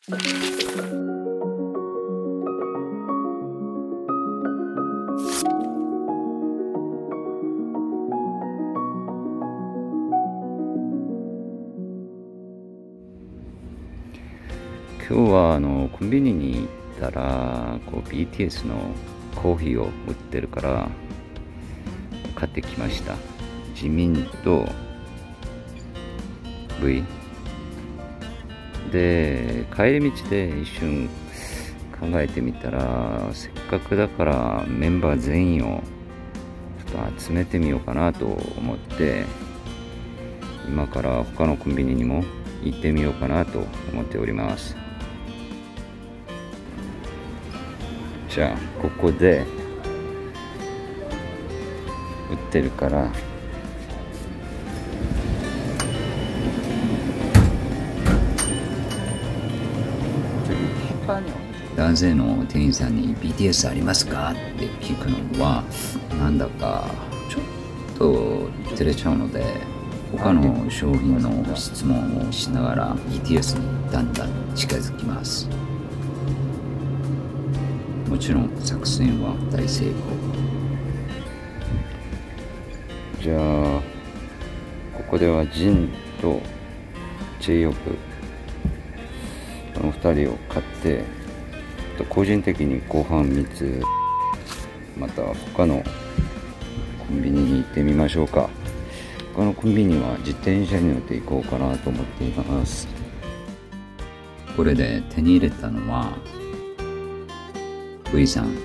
今日はコンビニに行ったらBTS のコーヒーを売ってるから買ってきました。ジミンと V で、帰り道で一瞬考えてみたら、せっかくだからメンバー全員をちょっと集めてみようかなと思って、今から他のコンビニにも行ってみようかなと思っております。じゃあここで売ってるから男性の店員さんに BTS ありますかって聞くのはなんだかちょっと照れちゃうので、他の商品の質問をしながら BTS にだんだん近づきます。もちろん作戦は大成功。じゃあここではジンとJ-YOP、この2人を買って、個人的にご飯3つ、また他のコンビニに行ってみましょうか。他のコンビニは自転車に乗って行こうかなと思っています。これで手に入れたのはV さん、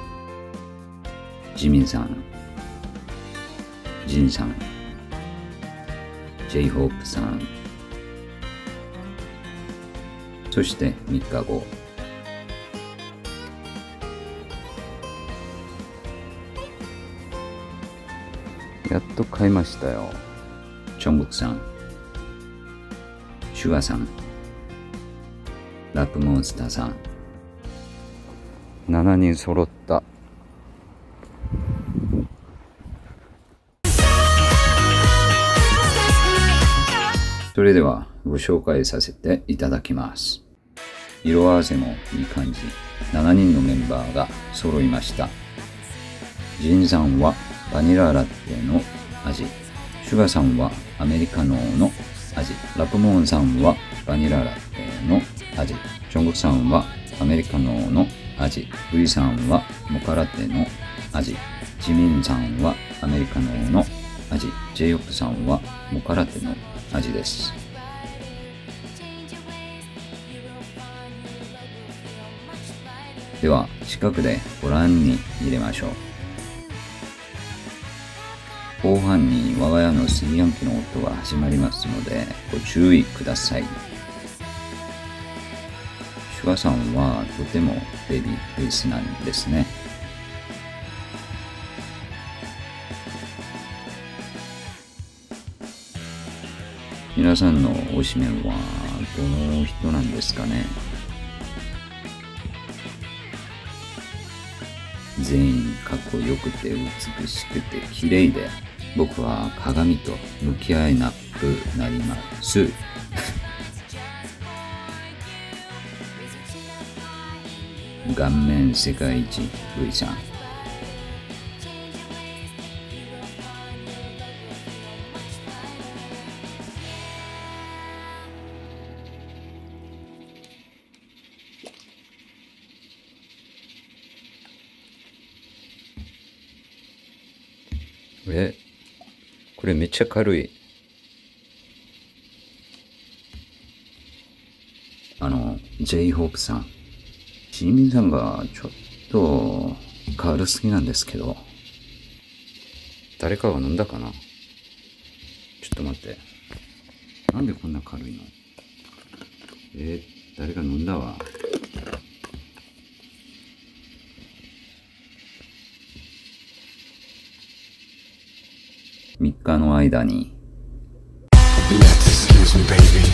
ジミンさん、ジンさん、J-HOPE さん、そして3日後、やっと買いましたよ。ジョングクさん、シュガさん、ラップモンスターさん、7人揃った。それではご紹介させていただきます。色合わせもいい感じ。7人のメンバーが揃いました。ジンさんはバニララテの味、シュガさんはアメリカノーの味、ラプモーンさんはバニララテの味、ジョングクさんはアメリカノーの味、ウリさんはモカラテの味、ジミンさんはアメリカノーの味、J-YOPさんはモカラテの味です。では近くでご覧に入れましょう。後半に我が家の炊飯器の音が始まりますのでご注意ください。シュガさんはとてもベビーフェイスなんですね。皆さんの推しメンはどの人なんですかね。全員かっこよくて美しくて綺麗で、僕は鏡と向き合えなくなります。顔面世界一 V さん。これめっちゃ軽い。J-HOPE さん。ジミンさんがちょっと軽すぎなんですけど。誰かが飲んだかな。ちょっと待って。なんでこんな軽いの？誰か飲んだわ。3日の間に。Let's excuse me, baby.